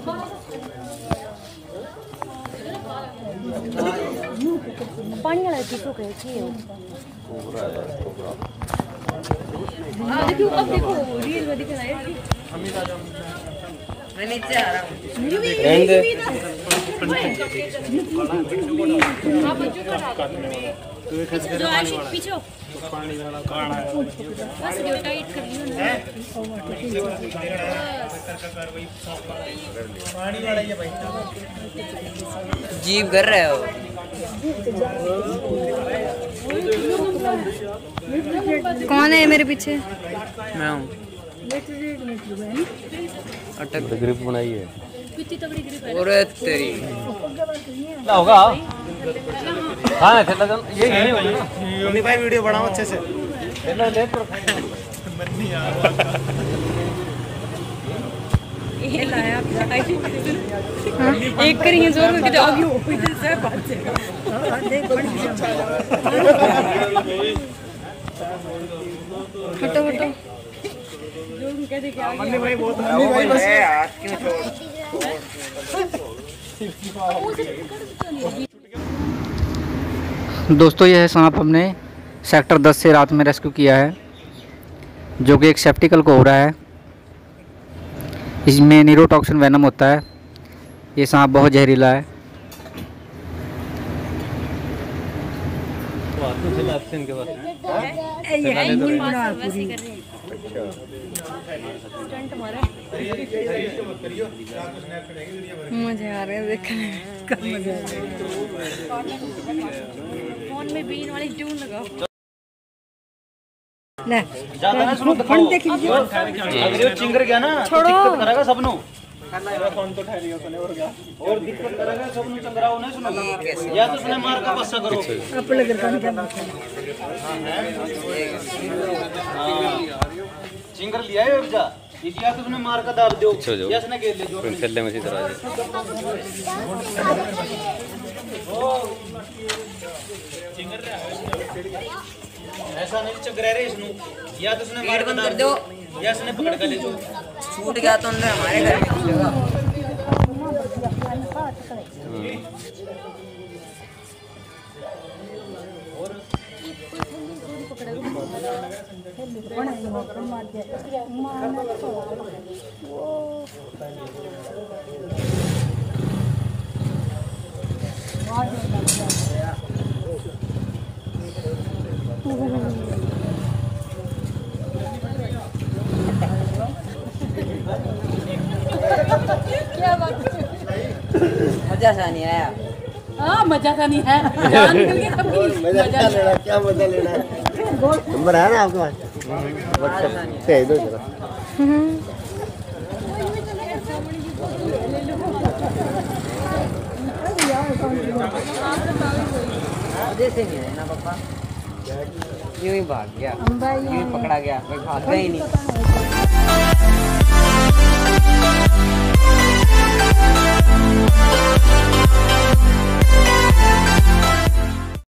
पानी वाला किसको कहती है? देखो अब देखो रील में दिख रहा है। मैं नीचे आ रहा हूँ। पीछे पानी वाला काढ़ा है बस जो टाइट कर लियो ना पानी वाला ये भाई जीव कर रहे हो। कौन है मेरे पीछे? मैं हूँ। अटक ग्रिप बनाई है कितनी तगड़ी ग्रिप है। और तेरी क्या होगा? हाँ थे लगन ये नहीं होगा ना। उन्हीं भाई वीडियो बनाओ अच्छे से। ले ले मन्नी यार ये लाया एक करेंगे जोर करके जाओगी वो से बात से हां देख बड़ी हटो हटो जोर कह दे के आगे मन्नी भाई बहुत मन्नी भाई बस हाथ क्यों छोड़। दोस्तों यह सांप हमने सेक्टर 10 से रात में रेस्क्यू किया है, जो कि एक सेप्टिकल कोबरा है। इसमें न्यूरोटॉक्सिन वेनम होता है। ये सांप बहुत जहरीला है। मजे आ रहे हैं देखने में। फोन में बीन वाली ट्यून लगाओ। ले फोन देख लीजिए। अगर ये चिंगर गया ना दिक्कत करेगा सबनो। फोन तो ठहर गया तूने और क्या और दिक्कत करेगा सबनो चंगरा होने सुनो या तो उसने मार का बस्सा करो अपने घर का क्या चिंगर लिया है और जा या तो उसने मार का दाब दो या उसने घेर ले जो खेलने में इसी तरह चिंगर ऐसा नहीं चगरा रहे इसनु या तो उसने मार बंद कर दो या उसने पकड़ कर ले जो छूट गया तो अंदर हमारे घर में जगह मजा सा नहीं आया। हाँ मजा सा नहीं है जान करके कभी मजा लेना क्या मजा लेना नंबर है ना आपके पास व्हाट्सएप भेज दो जरा। जैसे नहीं है ना पापा यूं ही भाग गया यूं ही पकड़ा गया कोई भागा ही नहीं।